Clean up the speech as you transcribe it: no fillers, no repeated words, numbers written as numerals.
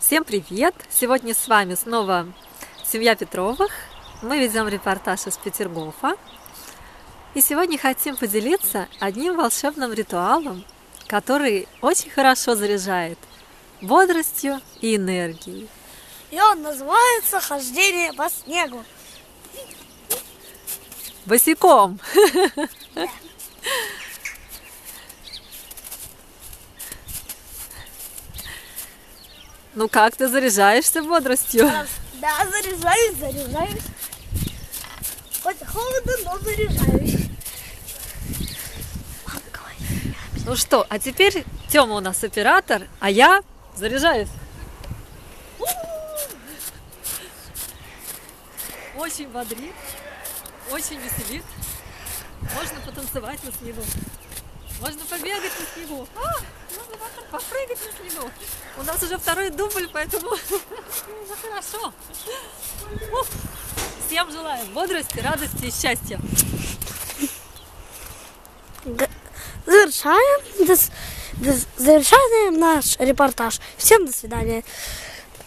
Всем привет! Сегодня с вами снова семья Петровых. Мы ведем репортаж из Петергофа. И сегодня хотим поделиться одним волшебным ритуалом, который очень хорошо заряжает бодростью и энергией. И он называется «Хождение по снегу». Босиком! Ну как, ты заряжаешься бодростью? Да, заряжаюсь. Хоть холодно, но заряжаюсь. Ну что, а теперь Тёма у нас оператор, а я заряжаюсь. Очень бодрит, очень веселит. Можно потанцевать на снегу. Можно побегать на снегу. Можно попрыгать на снегу. У нас уже второй дубль, поэтому уже хорошо. Всем желаем бодрости, радости и счастья. Завершаем наш репортаж. Всем до свидания.